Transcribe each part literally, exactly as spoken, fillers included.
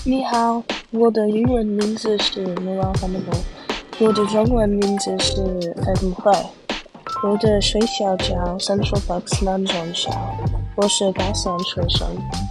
你好，我的英文名字是 Noah Hannibal，我的中文名字是费不会。我的学校叫 Central Bucks 南中校，我是高三学生。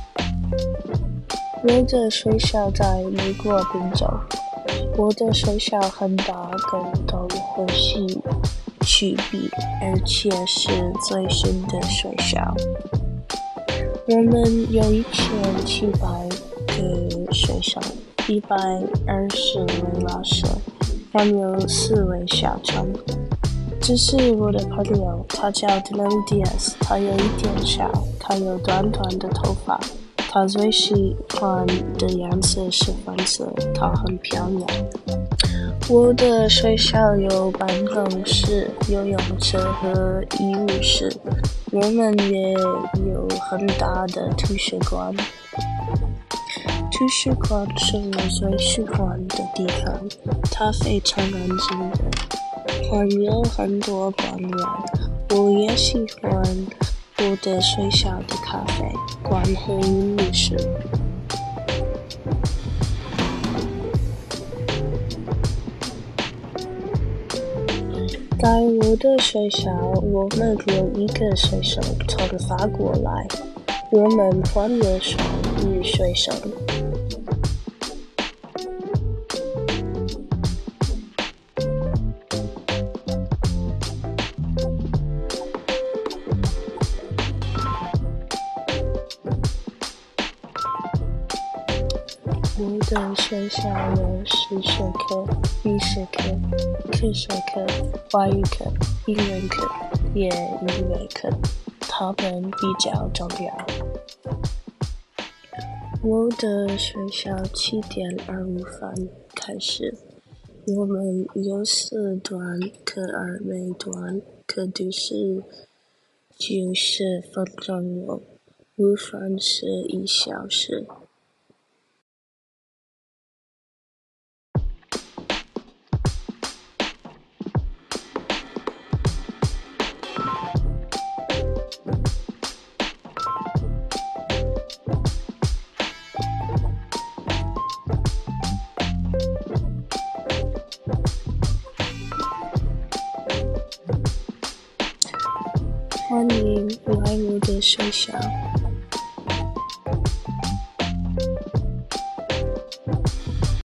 我的学校在美国宾州，我的学校很大，跟东和西区比，而且是最新的学校。我们有一千七百个学生，一百二十位老师，还有四位校长。这是我的朋友，他叫 Denali Diaz， 他有一点小，他有短短的头发，他最喜欢的颜色是粉色，他很漂亮。我的学校有办公室、游泳池和医务室，我们也有很大的图书馆。图书馆是我最喜欢的地方，它非常安静的，还有很多官员。我也喜欢我的学校的咖啡馆和医务室。在我的学校，我们有一个学生从法国来，我们欢迎上女学生。我的学校有数学课、历史课、科学课、外语课、英文课，也音乐课，它们比较重要。我的学校七点二五分开始，我们有四段课，而每段课都是九十分钟哦，午饭是一小时。欢迎来我的学校。